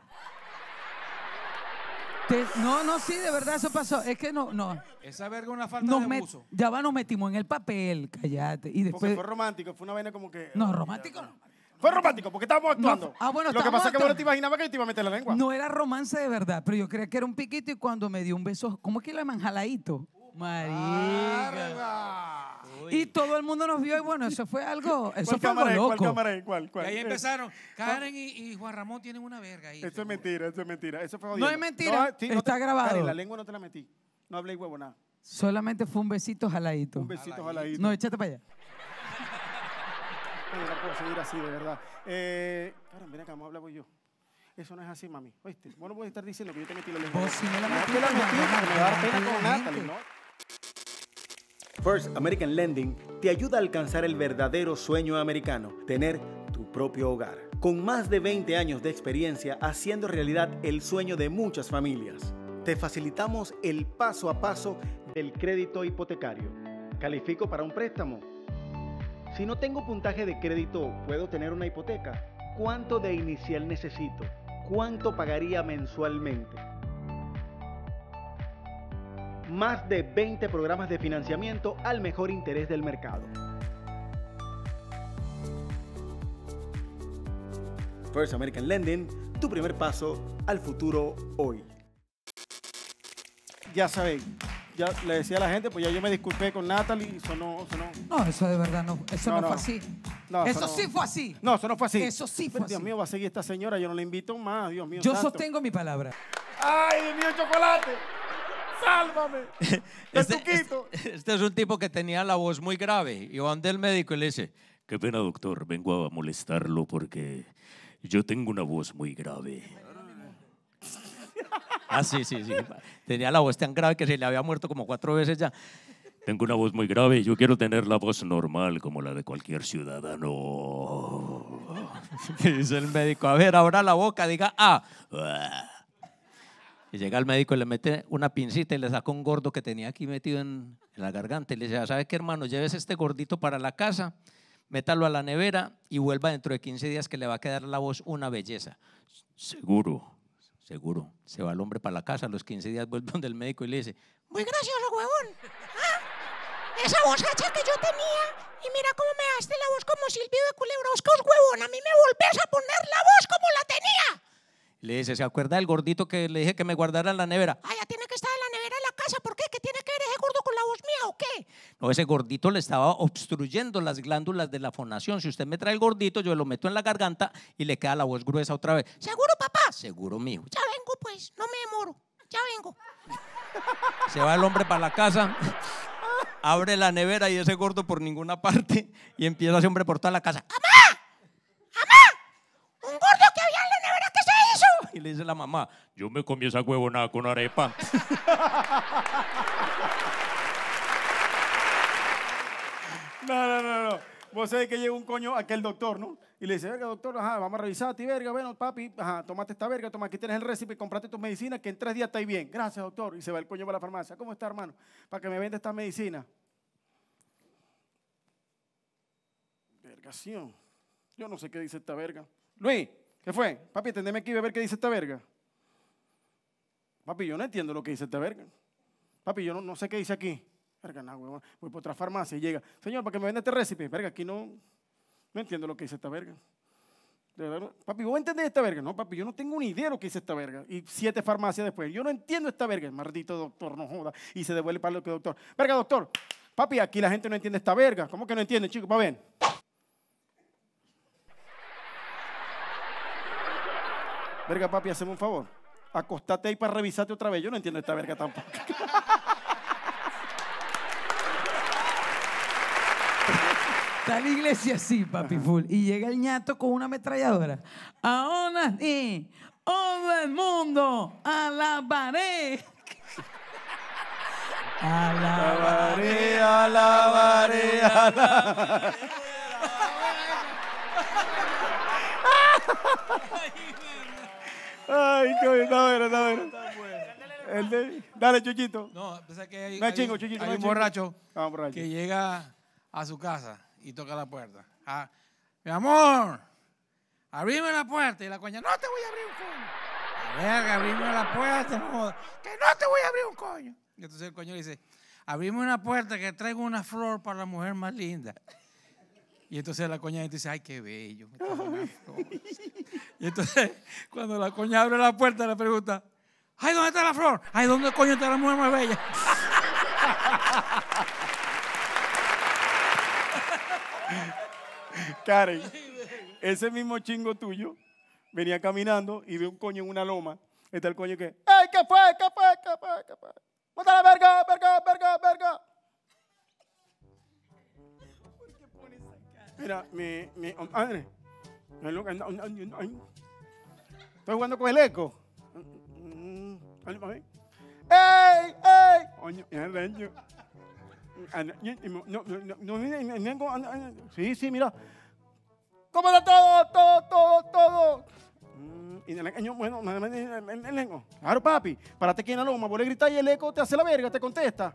[SPEAKER 5] No, sí, de verdad eso pasó. Es que no.
[SPEAKER 6] Esa verga es una falta de abuso.
[SPEAKER 5] Nos metimos en el papel, cállate. Y
[SPEAKER 1] Porque
[SPEAKER 5] después.
[SPEAKER 1] fue romántico, fue una vaina como que...
[SPEAKER 5] No, romántico no.
[SPEAKER 1] Fue romántico, porque estábamos actuando.
[SPEAKER 5] Bueno,
[SPEAKER 1] Lo que
[SPEAKER 5] estábamos
[SPEAKER 1] pasa es que vos no
[SPEAKER 5] actuando.
[SPEAKER 1] te imaginabas que yo te iba a meter la lengua.
[SPEAKER 5] No era romance de verdad, pero yo creía que era un piquito y cuando me dio un beso, ¿cómo es que lo llaman? Jaladito. Marica. Y todo el mundo nos vio y bueno, eso fue algo, eso fue algo loco.
[SPEAKER 1] ¿Cuál cámara es? ¿Cuál?
[SPEAKER 6] Y ahí empezaron. Karen y Juan Ramón tienen una verga ahí.
[SPEAKER 1] Eso es mentira, eso es mentira. Eso fue
[SPEAKER 5] No
[SPEAKER 1] jodiendo.
[SPEAKER 5] es mentira, está grabado.
[SPEAKER 1] Karen, la lengua no te la metí. No hablé huevo, nada.
[SPEAKER 5] Solamente fue un besito jaladito.
[SPEAKER 1] Un besito jaladito.
[SPEAKER 5] No, échate para allá.
[SPEAKER 1] Oye, no puedo seguir así, de verdad. Karen, ven acá, vamos a hablar yo. Eso no es así, mami. ¿Oíste? Vos no puedes estar diciendo que yo te metí la lengua.
[SPEAKER 5] Vos sí me la
[SPEAKER 1] No
[SPEAKER 5] metiste,
[SPEAKER 1] te la metí,
[SPEAKER 5] Juan Ramón,
[SPEAKER 1] porque me va a dar pena con
[SPEAKER 5] tranquilamente.
[SPEAKER 1] Natalie, ¿no? First American Lending te ayuda a alcanzar el verdadero sueño americano, tener tu propio hogar. Con más de 20 años de experiencia haciendo realidad el sueño de muchas familias. Te facilitamos el paso a paso del crédito hipotecario. ¿Califico para un préstamo? Si no tengo puntaje de crédito, ¿puedo tener una hipoteca? ¿Cuánto de inicial necesito? ¿Cuánto pagaría mensualmente? Más de 20 programas de financiamiento al mejor interés del mercado. First American Lending, tu primer paso al futuro hoy. Ya saben, ya le decía a la gente, pues ya yo me disculpé con Natalie, eso no.
[SPEAKER 5] No, eso de verdad no, eso no fue así.
[SPEAKER 1] No,
[SPEAKER 5] eso
[SPEAKER 1] no.
[SPEAKER 5] sí fue así.
[SPEAKER 1] No, eso no fue así.
[SPEAKER 5] Eso sí fue
[SPEAKER 1] Pero, Dios
[SPEAKER 5] así.
[SPEAKER 1] mío, va a seguir esta señora, yo no la invito más, Dios mío.
[SPEAKER 5] Yo
[SPEAKER 1] santo.
[SPEAKER 5] sostengo mi palabra.
[SPEAKER 1] ¡Ay, Dios mío, chocolate! ¡Sálvame!
[SPEAKER 9] Este es un tipo que tenía la voz muy grave y va donde el médico y le dice,
[SPEAKER 13] Qué pena, doctor, vengo a molestarlo porque yo tengo una voz muy grave.
[SPEAKER 9] sí. Tenía la voz tan grave que se le había muerto como 4 veces ya.
[SPEAKER 13] Tengo una voz muy grave y yo quiero tener la voz normal como la de cualquier ciudadano.
[SPEAKER 9] Dice el médico, a ver, abra la boca, diga ah. Y llega el médico y le mete una pincita y le saca un gordo que tenía aquí metido en la garganta y le dice, ¿sabe qué, hermano? Llévese este gordito para la casa, métalo a la nevera y vuelva dentro de 15 días que le va a quedar la voz una belleza.
[SPEAKER 13] Seguro.
[SPEAKER 9] Se va el hombre para la casa, a los 15 días vuelve donde el médico y le dice,
[SPEAKER 14] Muy gracioso, huevón. Esa voz hacha que yo tenía y mira cómo me haste la voz como Silvio de Culebroscos, huevón. A mí me volvés a poner la voz como la tenía.
[SPEAKER 9] le dice, ¿se acuerda del gordito que le dije que me guardara en la nevera?
[SPEAKER 14] Ah, ya tiene que estar en la nevera en la casa. ¿Por qué? ¿Qué tiene que ver ese gordo con la voz mía o qué?
[SPEAKER 9] No, ese gordito le estaba obstruyendo las glándulas de la fonación. Si usted me trae el gordito, yo lo meto en la garganta y le queda la voz gruesa otra vez.
[SPEAKER 14] ¿Seguro, papá?
[SPEAKER 9] Seguro, mijo.
[SPEAKER 14] Ya vengo, pues. No me demoro. ya vengo.
[SPEAKER 9] Se va el hombre para la casa, abre la nevera y ese gordo por ninguna parte y empieza ese hombre por toda la casa.
[SPEAKER 14] Un gordo que había en la nevera, ¿qué se hizo?
[SPEAKER 9] Y le dice la mamá,
[SPEAKER 13] Yo me comí esa huevonada con arepa.
[SPEAKER 1] No. Vos sabés que llega un coño aquel doctor, ¿no? Y le dice, verga, doctor, ajá, vamos a revisar a ti, verga, bueno, papi, ajá, tómate esta verga, toma, aquí tienes el récipe, comprate tus medicinas, que en 3 días estáis bien. Gracias, doctor. Y se va el coño para la farmacia. ¿Cómo está, hermano? Para que me venda esta medicina. Vergación. Yo no sé qué dice esta verga. Luis, ¿qué fue? Papi, atendeme aquí a ver qué dice esta verga. Papi, yo no entiendo lo que dice esta verga. Papi, yo no sé qué dice aquí. Verga, no, huevón. Voy por otra farmacia y llega. Señor, para que me venda este récipe. Verga, aquí no entiendo lo que dice esta verga. De verdad, papi, ¿vos entendés esta verga? No, papi, yo no tengo ni idea de lo que dice esta verga. Y 7 farmacias después. Yo no entiendo esta verga. Maldito doctor, no joda. Y se devuelve para lo que doctor. Verga, doctor. Papi, aquí la gente no entiende esta verga. ¿Cómo que no entiende, chicos? Va bien. Verga, papi, haceme un favor. Acostate ahí para revisarte otra vez. Yo no entiendo esta verga tampoco.
[SPEAKER 5] Está la iglesia así, papi, full. Y llega el ñato con una ametralladora. Ahora sí, todo el mundo, alabaré.
[SPEAKER 1] Alabaré, alabaré, alabaré. Ay, coño, está bueno. Dale, Chuchito.
[SPEAKER 6] No, pensé que hay,
[SPEAKER 1] No hay chingo, Chuchito,
[SPEAKER 6] hay
[SPEAKER 1] no hay
[SPEAKER 6] un
[SPEAKER 1] chingo.
[SPEAKER 6] borracho,
[SPEAKER 1] borracho
[SPEAKER 6] que llega a su casa y toca la puerta. Ah, mi amor, abrime la puerta. Y la coña, no te voy a abrir un coño. A ver, abrime la puerta, no jodas. Que no te voy a abrir un coño. Y entonces el coño le dice, abrime una puerta que traigo una flor para la mujer más linda. Y entonces la coña dice, ay, qué bello. Me trajo una flor. Y entonces, cuando la coña abre la puerta, le pregunta, ay, ¿dónde está la flor? Ay, ¿dónde coño está la mujer más bella?
[SPEAKER 1] Karen, ese mismo chingo tuyo venía caminando y ve un coño en una loma. Está el coño que, ¡ey, qué fue, qué fue, qué fue, qué fue! ¡Bota la verga, verga, verga, verga! Mira, mi madre. Estoy jugando con el eco. ¡Ey, ey! Coño, sí, mira. ¿Cómo está todo? Y el eco, bueno, el eco. Claro, papi, párate aquí en la loma, vuelve a gritar y el eco te hace la verga, te contesta.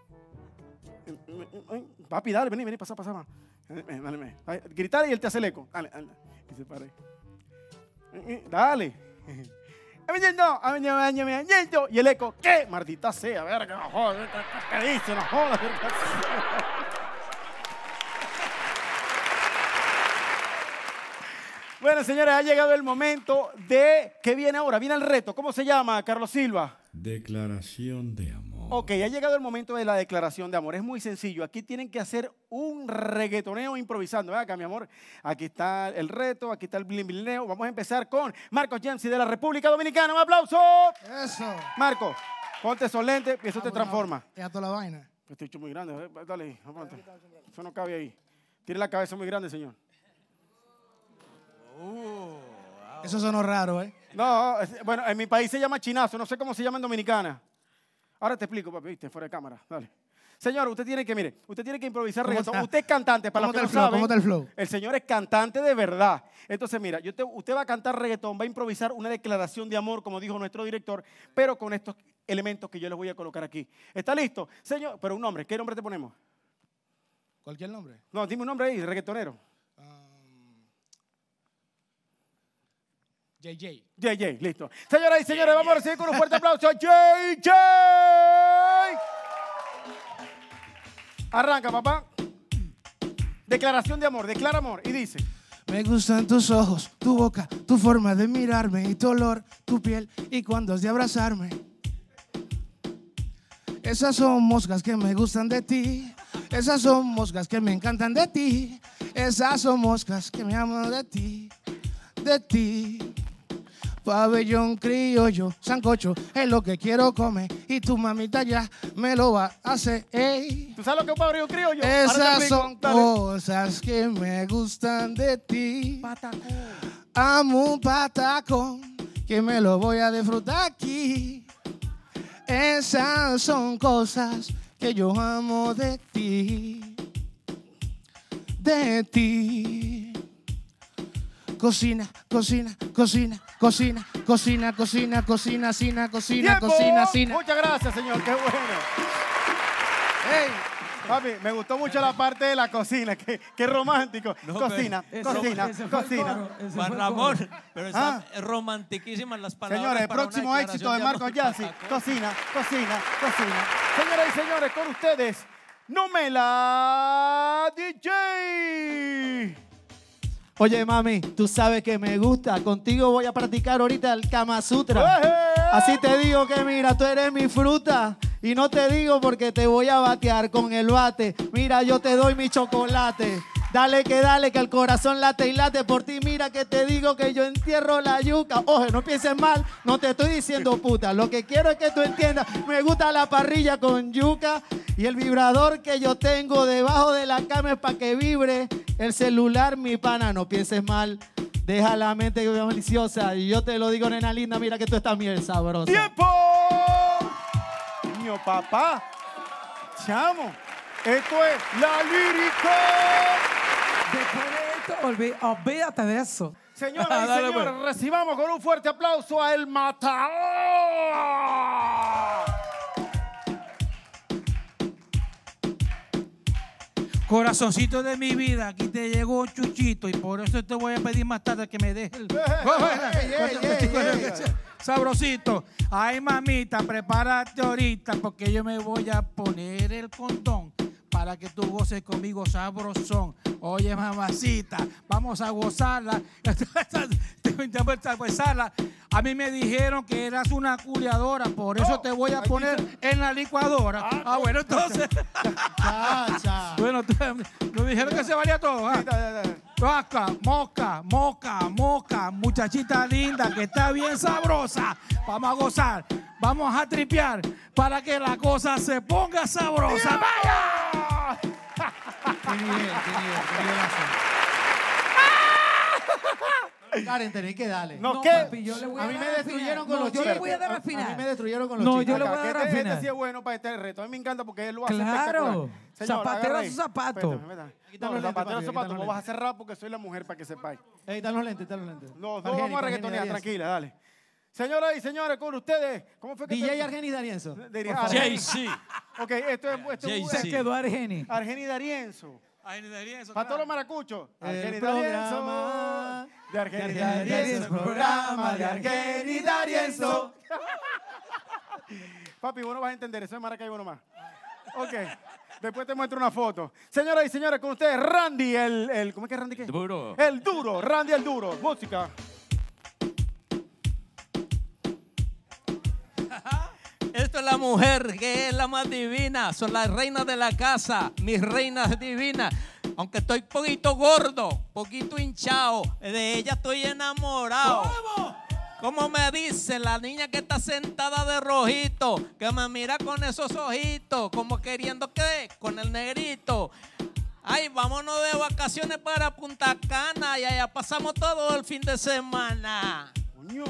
[SPEAKER 1] Papi, dale, vení, pasa. Dale. Gritar y él te hace el eco. Dale. Y se para ahí. Dale. Y el eco, ¿qué? Maldita sea, verga, no jodas. ¿Qué dice? No jodas. Bueno, señores, ha llegado el momento de... ¿Qué viene ahora? Viene el reto. ¿Cómo se llama, Carlos Silva?
[SPEAKER 8] Declaración de amor.
[SPEAKER 1] Ok, ha llegado el momento de la declaración de amor. Es muy sencillo. Aquí tienen que hacer un reggaetoneo improvisando. Ven acá, mi amor. Aquí está el reto, aquí está el blineo. Vamos a empezar con Marcos Yancy de la República Dominicana. ¡Un aplauso!
[SPEAKER 10] Eso.
[SPEAKER 1] Marco, ponte esos lentes y eso te transforma.
[SPEAKER 10] Ya toda la vaina.
[SPEAKER 1] Este hecho muy grande. Dale ahí, aguanta. Eso no cabe ahí. Tiene la cabeza muy grande, señor.
[SPEAKER 10] Eso sonó raro, ¿eh?
[SPEAKER 1] No, bueno, en mi país se llama chinazo. No sé cómo se llama en Dominicana. Ahora te explico, papi, viste, fuera de cámara. Dale. Señor, usted tiene que improvisar reggaetón. Usted es cantante, para los que no saben.
[SPEAKER 10] ¿Cómo está el flow?
[SPEAKER 1] El señor es cantante de verdad. Entonces, mira, usted va a cantar reggaetón, va a improvisar una declaración de amor, como dijo nuestro director, pero con estos elementos que yo les voy a colocar aquí. ¿Está listo? Señor, pero un nombre. ¿Qué nombre te ponemos?
[SPEAKER 10] ¿Cualquier nombre?
[SPEAKER 1] No, dime un nombre ahí, reggaetonero. JJ, listo. Señoras y señores, vamos a recibir con un fuerte aplauso a JJ. Arranca, papá. Declaración de amor, declara amor. Y dice:
[SPEAKER 10] me gustan tus ojos, tu boca, tu forma de mirarme y tu olor, tu piel y cuando has de abrazarme. Esas son moscas que me gustan de ti. Esas son moscas que me encantan de ti. Esas son moscas que me aman de ti. De ti. Pabellón criollo, sancocho, es lo que quiero comer. Y tu mamita ya me lo va a hacer. Ey.
[SPEAKER 1] ¿Tú sabes lo que es un pabellón criollo?
[SPEAKER 10] Esas son cosas que me gustan de ti. Amo un patacón que me lo voy a disfrutar aquí. Esas son cosas que yo amo de ti. De ti. Cocina, cocina, cocina, cocina, cocina, cocina, cocina, cocina, cocina, cocina, cocina.
[SPEAKER 1] Muchas gracias, señor. Qué bueno. Hey, papi, me gustó mucho la parte de la cocina. Qué romántico. Cocina, cocina, cocina.
[SPEAKER 9] Juan Ramón, pero están romantiquísimas las palabras.
[SPEAKER 1] Señores, el
[SPEAKER 9] para una
[SPEAKER 1] próximo éxito de
[SPEAKER 9] declaración
[SPEAKER 1] Marcos Yassi. Cocina, cocina, cocina. Señoras y señores, con ustedes, Numela DJ.
[SPEAKER 11] Oye, mami, tú sabes que me gusta. Contigo voy a practicar ahorita el Kama Sutra. Así te digo que mira, tú eres mi fruta. Y no te digo porque te voy a batear con el bate. Mira, yo te doy mi chocolate. Dale, que el corazón late y late por ti. Mira que te digo que yo entierro la yuca. Oye, no pienses mal, no te estoy diciendo puta. Lo que quiero es que tú entiendas. Me gusta la parrilla con yuca. Y el vibrador que yo tengo debajo de la cama es para que vibre. El celular, mi pana, no pienses mal. Deja la mente deliciosa. Y yo te lo digo, nena linda, mira que tú estás miel sabrosa.
[SPEAKER 1] ¡Tiempo! Niño, papá. Chamo. Esto es La Lírica.
[SPEAKER 5] Después de esto, olvídate de eso.
[SPEAKER 1] Señoras y señores, recibamos con un fuerte aplauso a El Matador.
[SPEAKER 6] Corazoncito de mi vida, aquí te llegó Chuchito y por eso te voy a pedir más tarde que me dejes el... Sabrosito. Ay, mamita, prepárate ahorita porque yo me voy a poner el condón para que tú goces conmigo sabrosón. Oye, mamacita, vamos a gozarla. A mí me dijeron que eras una culiadora, por eso te voy a poner en la licuadora. Bueno, entonces... Bueno, nos dijeron que se valía todo. Vaca, moca, moca, moca, muchachita linda que está bien sabrosa. Vamos a gozar, vamos a tripear para que la cosa se ponga sabrosa. ¡Vaya!
[SPEAKER 11] Qué nivel, Karen, tenés que darle.
[SPEAKER 1] No, ¿qué?
[SPEAKER 5] Papi, yo le voy
[SPEAKER 11] a mí me destruyeron con los
[SPEAKER 5] chistes. Yo le voy a dar
[SPEAKER 11] A
[SPEAKER 5] al final.
[SPEAKER 11] mí me destruyeron con los
[SPEAKER 5] No,
[SPEAKER 11] chistes.
[SPEAKER 5] yo le voy a dar al final.
[SPEAKER 1] Este sí es bueno para este reto. A mí me encanta porque él lo hace
[SPEAKER 5] Claro.
[SPEAKER 1] espectacular. Señor,
[SPEAKER 5] Zapatero
[SPEAKER 1] agarra
[SPEAKER 5] a
[SPEAKER 1] ahí.
[SPEAKER 5] su zapato.
[SPEAKER 1] No, zapatero a su zapato. No vas a cerrar porque soy la mujer para que sepáis.
[SPEAKER 11] Ahí están los lentes, están los lentes.
[SPEAKER 1] No vamos a reggaetonear, tranquila, dale. Señoras y señores, con ustedes, ¿cómo fue que
[SPEAKER 11] DJ Argenis Darienzo.
[SPEAKER 2] Jay-Z.
[SPEAKER 1] Ok, esto es
[SPEAKER 5] Se quedó Argeni.
[SPEAKER 1] Argenis Darienzo. Para todos los maracuchos. Argenis
[SPEAKER 11] programa
[SPEAKER 1] Darienzo. De Argenis Darienzo. Programa de Argenis Darienzo. Papi, vos no vas a entender, eso es Maracaibo nomás. Ok, después te muestro una foto. Señoras y señores, con ustedes, Randy, ¿cómo es que es Randy qué?
[SPEAKER 2] Duro.
[SPEAKER 1] El Duro, Randy el Duro. Música.
[SPEAKER 9] Esto es la mujer que es la más divina. Son las reinas de la casa, mis reinas divinas. Aunque estoy poquito gordo, poquito hinchado, de ella estoy enamorado. ¿Cómo? Como me dice la niña que está sentada de rojito, que me mira con esos ojitos, como queriendo que con el negrito. Ay, vámonos de vacaciones para Punta Cana y allá pasamos todo el fin de semana.
[SPEAKER 1] Coño.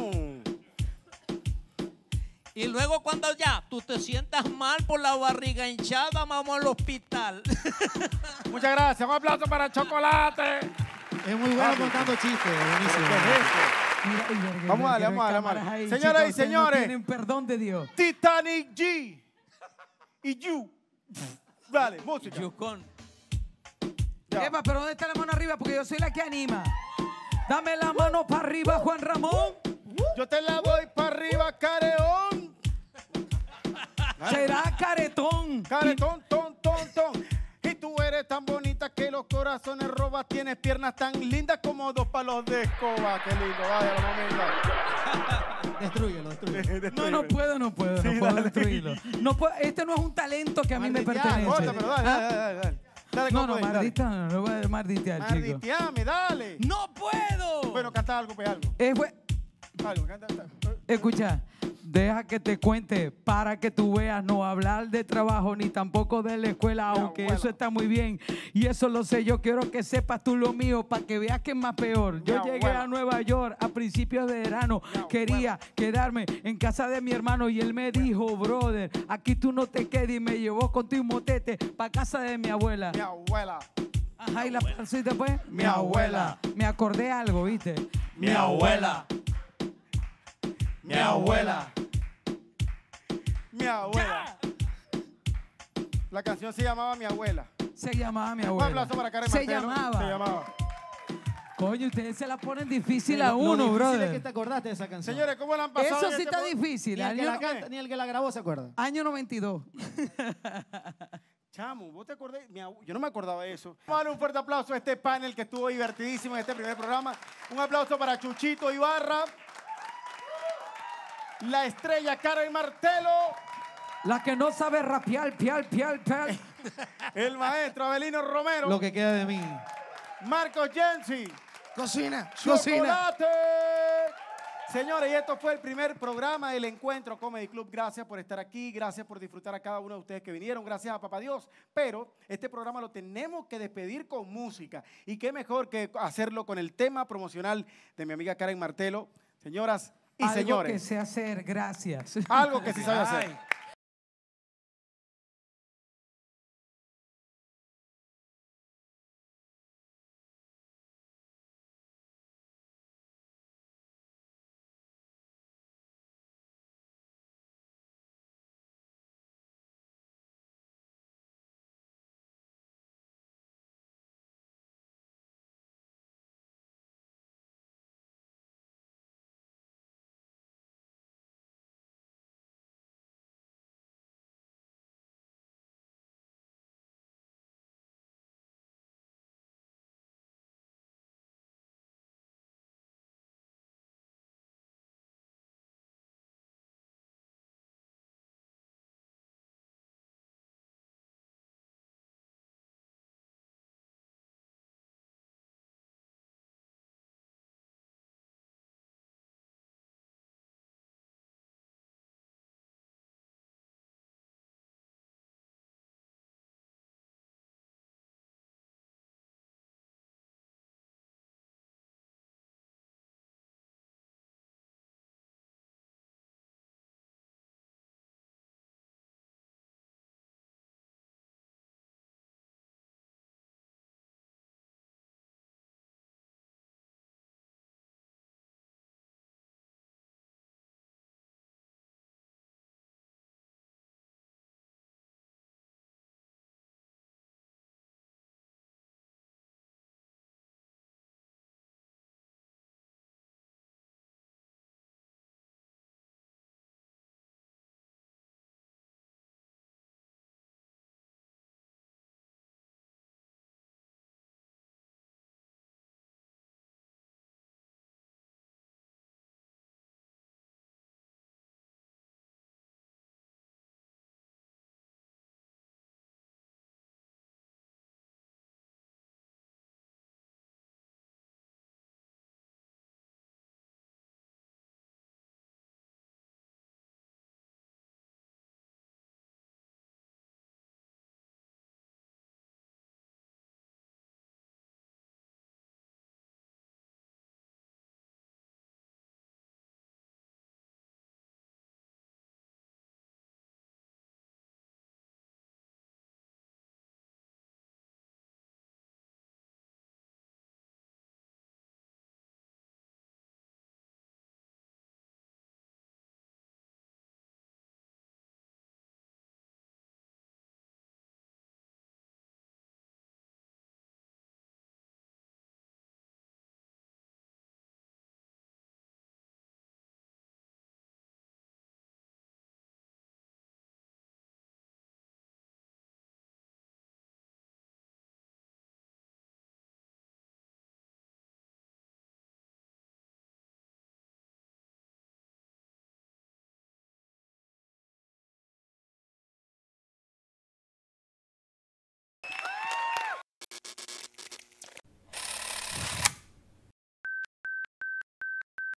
[SPEAKER 9] Y luego cuando ya tú te sientas mal por la barriga hinchada, vamos al hospital.
[SPEAKER 1] Muchas gracias. Un aplauso para Chocolate.
[SPEAKER 11] Es muy bueno contando chistes, buenísimo.
[SPEAKER 1] Vamos a darle, vamos a darle. Señoras y señores.
[SPEAKER 5] Tienen perdón de Dios.
[SPEAKER 1] Titanic G. Y You. Dale, música.
[SPEAKER 9] Yucón.
[SPEAKER 5] Eva, pero ¿dónde está la mano arriba? Porque yo soy la que anima. Dame la mano para arriba, Juan Ramón.
[SPEAKER 1] Yo te la voy para arriba, Careón.
[SPEAKER 5] Será caretón.
[SPEAKER 1] Caretón, ton. Y tú eres tan bonita que los corazones robas. Tienes piernas tan lindas como dos palos de escoba. Qué lindo, vaya la mamita.
[SPEAKER 11] Destrúyelo.
[SPEAKER 5] No puedo destruirlo. No puedo, este no es un talento que a mí me pertenece.
[SPEAKER 1] Pero dale. Dale,
[SPEAKER 5] no, mardita no, no voy a marditear, chico.
[SPEAKER 1] Marditeame, dale.
[SPEAKER 5] ¡No puedo!
[SPEAKER 1] Bueno, canta algo, pues algo.
[SPEAKER 5] Escucha, deja que te cuente para que tú veas, no hablar de trabajo ni tampoco de la escuela, aunque eso está muy bien y eso lo sé. Yo quiero que sepas tú lo mío para que veas que es más peor. Yo llegué a Nueva York a principios de verano, quería quedarme en casa de mi hermano y él me dijo, brother, aquí tú no te quedes, y me llevó con tu motete para casa de mi abuela.
[SPEAKER 1] Mi abuela.
[SPEAKER 5] Ajá, y la pasé después. Mi abuela. Me acordé algo, ¿viste?
[SPEAKER 1] Mi abuela. Mi abuela. Mi abuela. La canción se llamaba Mi abuela.
[SPEAKER 5] Se llamaba Mi
[SPEAKER 1] Un
[SPEAKER 5] abuela.
[SPEAKER 1] aplauso para Karen
[SPEAKER 5] Se
[SPEAKER 1] Martelo.
[SPEAKER 5] llamaba.
[SPEAKER 1] Se llamaba.
[SPEAKER 5] Coño, ustedes se la ponen difícil
[SPEAKER 11] Lo
[SPEAKER 5] a uno,
[SPEAKER 11] difícil
[SPEAKER 5] brother.
[SPEAKER 11] es que te acordaste de esa canción.
[SPEAKER 1] Señores, ¿cómo la han pasado?
[SPEAKER 5] Eso
[SPEAKER 1] en
[SPEAKER 5] sí
[SPEAKER 1] este
[SPEAKER 5] está difícil.
[SPEAKER 11] Ni el, que
[SPEAKER 5] Año,
[SPEAKER 11] la canta, ni el que la grabó se acuerda.
[SPEAKER 5] año 92.
[SPEAKER 1] Chamo, ¿vos te acordás? Yo no me acordaba de eso. Vamos a darle un fuerte aplauso a este panel que estuvo divertidísimo en este primer programa. Un aplauso para Chuchito Ibarra, la estrella Karen Martelo,
[SPEAKER 5] La que no sabe rapear, pial.
[SPEAKER 1] el maestro Abelino Romero,
[SPEAKER 11] Lo que queda de mí.
[SPEAKER 1] Marcos Jensi,
[SPEAKER 10] Cocina.
[SPEAKER 1] Chocolate. Señores, y esto fue el primer programa del Encuentro Comedy Club. Gracias por estar aquí, gracias por disfrutar a cada uno de ustedes que vinieron, gracias a Papá Dios. Pero este programa lo tenemos que despedir con música. Y qué mejor que hacerlo con el tema promocional de mi amiga Karen Martelo. Señoras y señores.
[SPEAKER 5] Algo que sé hacer, gracias.
[SPEAKER 1] Algo que sí sabe hacer.